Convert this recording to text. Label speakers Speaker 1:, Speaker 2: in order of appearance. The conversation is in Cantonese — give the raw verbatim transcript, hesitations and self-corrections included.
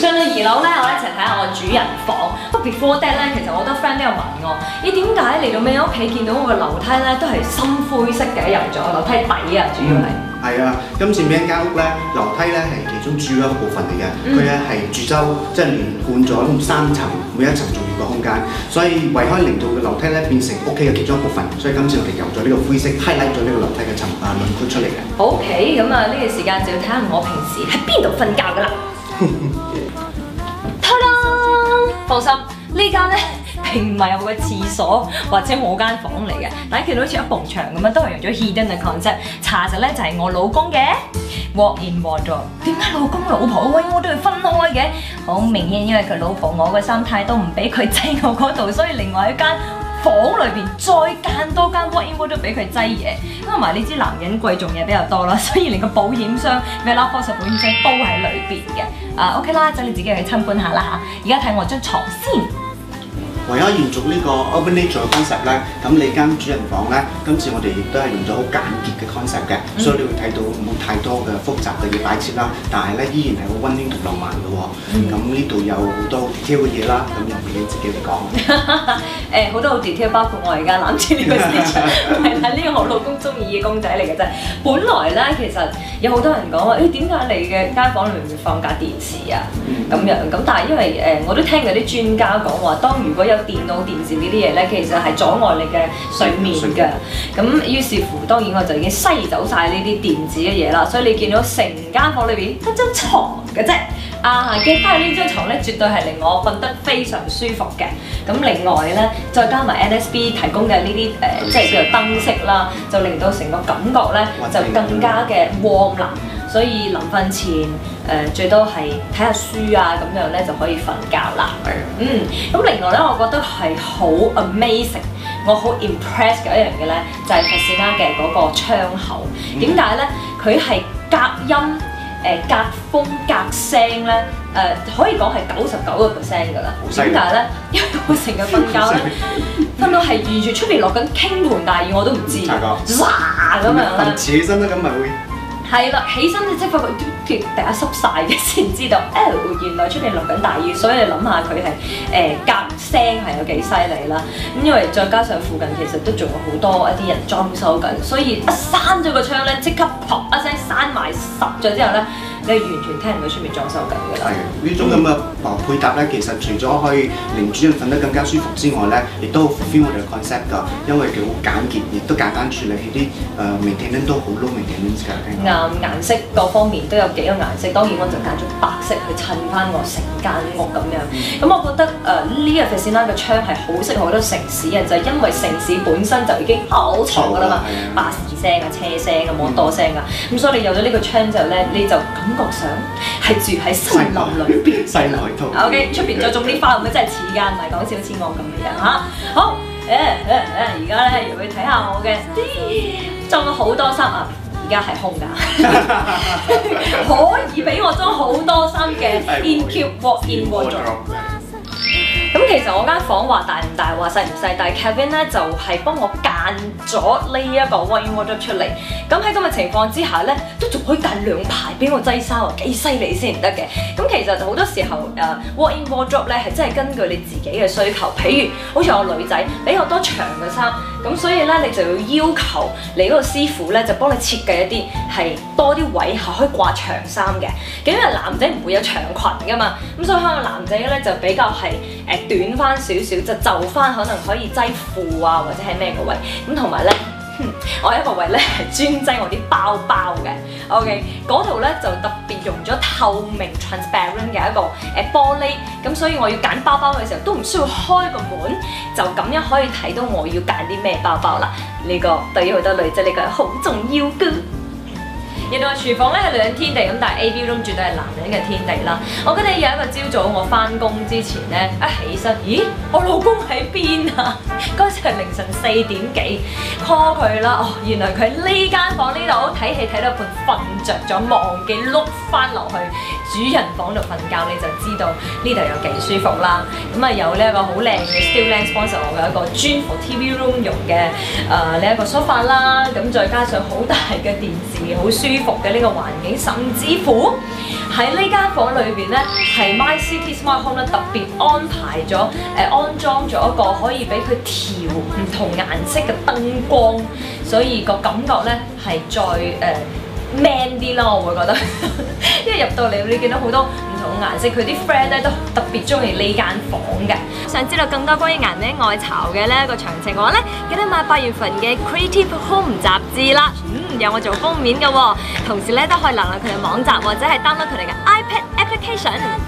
Speaker 1: 上到二樓咧，我一齊睇下我主人房。不過 before that 咧，其實我好多 friend 都有問我，咦點解嚟到尾屋企見到我個樓梯咧都係深灰色嘅，油咗樓梯底啊，主要係。
Speaker 2: 係啊，今次俾間屋咧，樓梯咧係其中主要一個部分嚟嘅。佢咧係住周，即係連貫咗三層，每一層仲要個空間，所以為可以令到個樓梯咧變成屋企嘅其中一部分。所以今次我哋由咗呢個灰色 highlight 咗呢個樓梯嘅層啊輪廓出嚟嘅。
Speaker 1: OK， 咁啊呢個時間就要睇下我平時喺邊度瞓覺㗎啦。ta da！ 放心，呢間咧並唔係我嘅廁所或者我間房嚟嘅，大家見到好似一埲牆咁樣，都係用咗 hidden 嘅 concept。查實咧就係我老公嘅 walk-in wardrobe。點解老公老婆嘅 walk-in wardrobe 都要分開嘅？好明顯，因為佢老婆我嘅衫太多，唔俾佢擠我嗰度，所以另外一間房裏邊再間多間 walk-in wardrobe 俾佢擠嘢。同埋你知男人貴重嘢比較多啦，所以連個保險箱 Velafos 保險箱都喺裏邊嘅。啊 OK 啦，等你自己去參觀下啦嚇。而家睇我張床先。
Speaker 2: 為咗延續呢個 urban nature 嘅 concept 咧，咁你間主人房咧，今次我哋亦都係用咗好簡潔嘅 concept 嘅，嗯、所以你會睇到冇太多嘅複雜嘅嘢擺設啦，但係咧依然係好溫馨同浪漫嘅喎。咁呢度有好多好 detail 嘅嘢啦，咁由你自己嚟講。
Speaker 1: 誒好多好 detail， 包括我而家攬住呢個 stitch， 係啦，呢個我老公中意嘅公仔嚟嘅啫。本來咧其實有好多人講話，誒點解你嘅間房裏面會放架電視啊？咁、嗯、樣咁，但係因為誒、呃、我都聽過啲專家講話，當如果有電腦、電視呢啲嘢咧，其實係阻礙你嘅睡眠嘅。咁於是乎，當然我就已經篩走晒呢啲電子嘅嘢啦。所以你見到成間房裏邊得張床嘅啫。啊，記翻呢張床咧，絕對係令我瞓得非常舒服嘅。咁另外咧，再加埋 N S B 提供嘅呢啲誒，即係叫做燈飾啦，就令到成個感覺咧就更加嘅 warm 啦。所以臨瞓前誒、呃、最多係睇下書啊咁樣咧就可以瞓覺啦。係啊。嗯，咁另外咧，我覺得係好 amazing， 我好 impress 嘅一樣嘢咧，就係 Fascina 嘅嗰個窗口。點解咧？佢係隔音。誒隔風隔聲咧，誒、呃、可以講係九十九個 percent 㗎啦。點解咧？因為我成日瞓覺咧，瞓到係完全出邊落緊傾盆大雨我都唔知，哇咁樣咧。
Speaker 2: 遲起身咧，咁咪會
Speaker 1: 係啦，起身你即係發覺啲地下濕晒嘅先知道，誒、哦、原來出邊落緊大雨，所以你諗下佢係誒隔聲係有幾犀利啦。咁因為再加上附近其實都仲有好多一啲人裝修緊，所以一閂咗個窗咧，即刻噗一聲閂埋實咗之後咧，你完全聽唔到出面裝修緊㗎啦。
Speaker 2: 係呢種咁嘅誒配搭咧，其實除咗可以令主人瞓得更加舒服之外咧，亦都好 fulfill 我哋嘅 concept 㗎，因為佢好簡潔，亦都簡單處理，啲誒 maintenance 都好 low maintenance 㗎。
Speaker 1: 啱，顏色各方面都有幾個顏色，當然我就揀咗白色去襯翻我成間屋咁樣。咁、嗯、我覺得誒呢個 Fascina 嘅窗係好適合好多城市人，就係、是、因為城市本身就已經好嘈㗎啦嘛，巴士聲啊、車聲啊、摩托聲啊，咁、嗯、所以你有咗呢個窗之後咧，你就感覺上係住喺森林裏邊。西海圖。OK， 出邊再種啲花，咁真係似㗎，唔係講笑，似我咁嘅樣嚇。好，誒誒誒，而家咧又去睇下我嘅，裝咗好多衫啊！而家係空㗎，可以俾我裝好多衫嘅 InCube walk-in wardrobe。咁其實我間房話大唔大話細唔細，但係 Kevin 咧就係、是、幫我間咗呢一個 walk-in wardrobe 出嚟。咁喺咁嘅情況之下咧，都仲可以間兩排俾我擠衫啊，幾犀利先唔得嘅。咁其實好多時候誒、uh, walk-in wardrobe 咧係真係根據你自己嘅需求，譬如好似我女仔比較多長嘅衫，咁所以咧你就要要求你嗰個師傅咧就幫你設計一啲係多啲位係可以掛長衫嘅。咁因為男仔唔會有長裙㗎嘛，咁所以可能男仔咧就比較係誒。短翻少少就就翻，可能可以擠褲啊，或者係咩個位咁，同埋咧，我有一個位咧係專擠我啲包包嘅。OK， 嗰度咧就特別用咗透明 transparent 嘅一個誒玻璃，咁所以我要揀包包嘅時候都唔需要開個門，就咁樣可以睇到我要揀啲咩包包啦。呢、呢個對於好多女仔嚟講好重要㗎。原來廚房咧係女人天地咁，但係 A B room 絕對係男人嘅天地啦。我記得有一個朝早我翻工之前咧，一起身，咦，我老公喺邊啊？嗰時係凌晨四點幾 call 佢啦。哦，原來佢喺呢間房呢度睇戲睇到一半瞓着咗，忘記碌翻落去主人房度瞓覺，你就知道呢度有幾舒服啦。咁啊有呢一個好靚嘅 Still Land sponsor 我嘅一個專 for T V room 用嘅誒呢一個 sofa 啦，咁再加上好大嘅電視，好舒服嘅呢個環境，甚至乎喺呢間房裏邊咧，係 My City Smart Home 咧特別安排咗誒、呃、安裝咗一個可以俾佢調唔同顏色嘅燈光，所以個感覺咧係再誒、呃、man 啲啦，我會覺得，因為入到嚟你見到好多唔同嘅顏色，佢啲 friend 咧都特別中意呢間房嘅。想知道更多關於顏美愛巢嘅呢一個詳情嘅話咧，記得買八月份嘅 Creative Home 雜誌啦。嗯，有我做封面嘅喎，同時咧都可以瀏覽佢哋網站或者係 download 佢哋嘅 iPad application。